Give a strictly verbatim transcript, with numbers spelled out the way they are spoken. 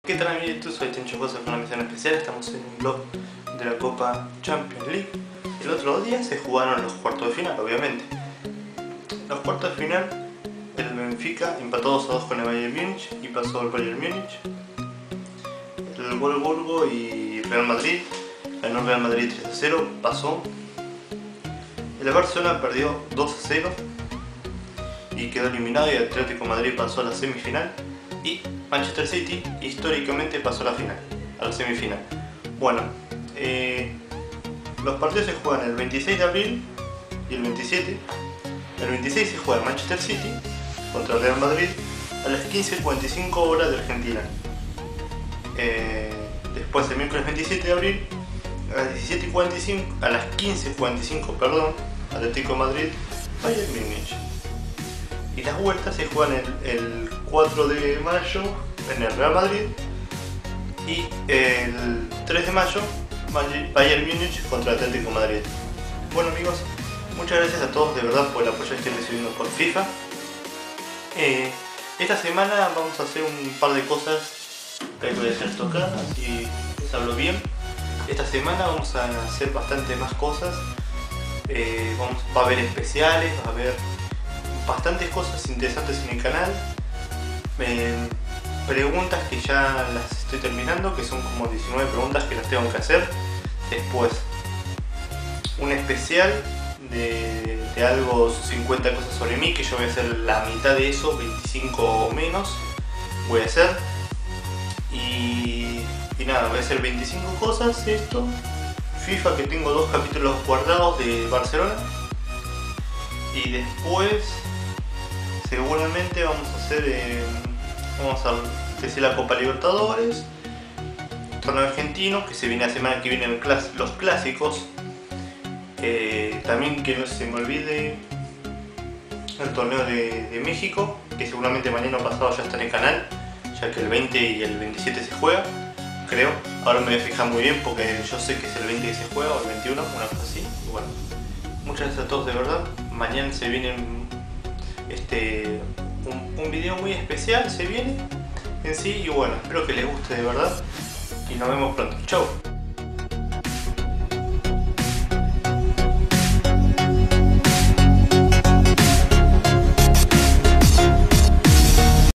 ¿Qué tal amiguitos? Soy Tincho José con una misión especial. Estamos en un blog de la Copa Champions League. El otro día se jugaron los cuartos de final, obviamente. Los cuartos de final, el Benfica empató dos a dos con el Bayern Múnich y pasó el Bayern Múnich. El Wolfsburgo y Real Madrid, ganó Real Madrid tres a cero, pasó. El Barcelona perdió dos a cero y quedó eliminado, y el Atlético de Madrid pasó a la semifinal. Y Manchester City históricamente pasó a la final, a la semifinal. Bueno, eh, los partidos se juegan el veintiséis de abril y el veintisiete. El veintiséis se juega Manchester City contra el Real Madrid a las quince cuarenta y cinco horas de Argentina. Eh, después el miércoles veintisiete de abril a las diecisiete cuarenta y cinco, a las quince cuarenta y cinco, perdón, Atlético de Madrid, Bayern Múnich. Y las vueltas se juegan el, el cuatro de mayo en el Real Madrid y el tres de mayo Bayern Múnich contra el Atlético de Madrid. Bueno amigos, muchas gracias a todos de verdad por el apoyo que estoy recibiendo por FIFA. Eh, esta semana vamos a hacer un par de cosas que voy a hacer tocar, así les hablo bien. Esta semana vamos a hacer bastante más cosas. Eh, vamos, va a haber especiales, va a haber bastantes cosas interesantes en el canal. Eh, preguntas que ya las estoy terminando, que son como diecinueve preguntas que las tengo que hacer. Después un especial de, de algo, cincuenta cosas sobre mí, que yo voy a hacer la mitad de eso, veinticinco o menos voy a hacer. Y, y nada, voy a hacer veinticinco cosas. Esto, FIFA, que tengo dos capítulos guardados de Barcelona. Y después seguramente vamos a hacer eh, vamos a decir la Copa Libertadores, torneo argentino que se viene la semana que viene, el clas los clásicos. Eh, también que no se me olvide el torneo de, de México, que seguramente mañana o pasado ya está en el canal, ya que el veinte y el veintisiete se juega, creo. Ahora me voy a fijar muy bien porque yo sé que es el veinte que se juega o el veintiuno, una cosa así. Y bueno, muchas gracias a todos de verdad. Mañana se vienen este un, un video muy especial, se viene en sí, y bueno, espero que les guste de verdad y nos vemos pronto. Chau.